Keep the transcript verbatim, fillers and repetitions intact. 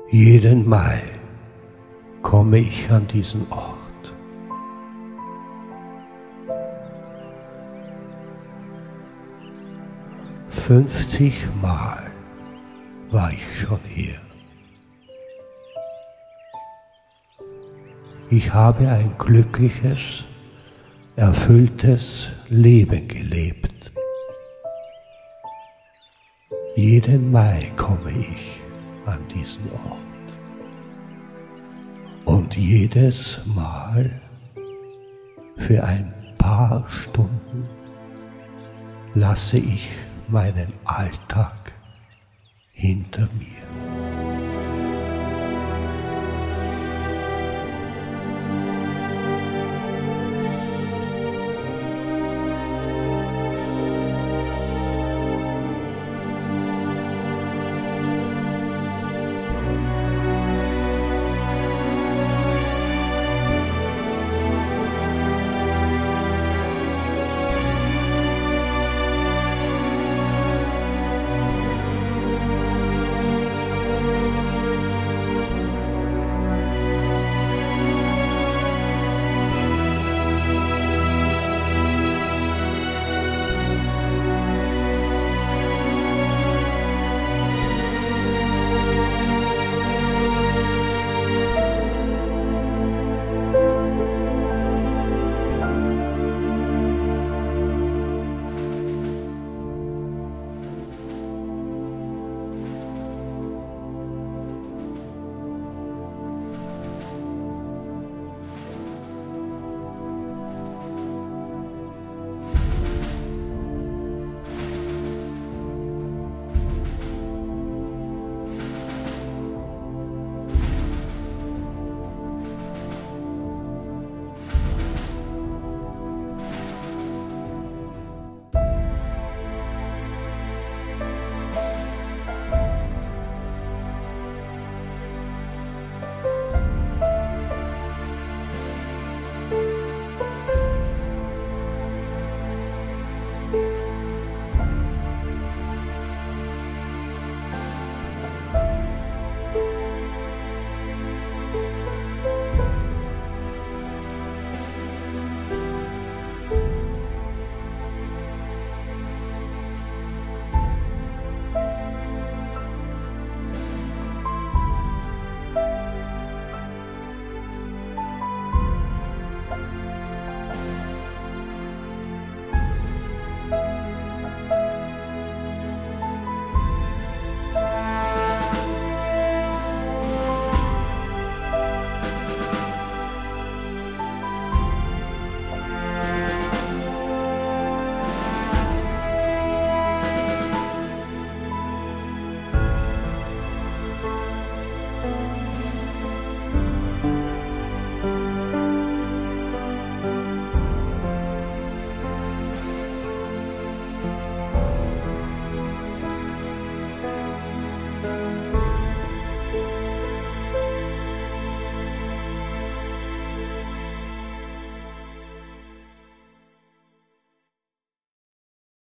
Jeden Mai komme ich an diesen Ort. Fünfzig Mal war ich schon hier. Ich habe ein glückliches, erfülltes Leben gelebt. Jeden Mai komme ich an diesen Ort. Und jedes Mal für ein paar Stunden lasse ich meinen Alltag hinter mir.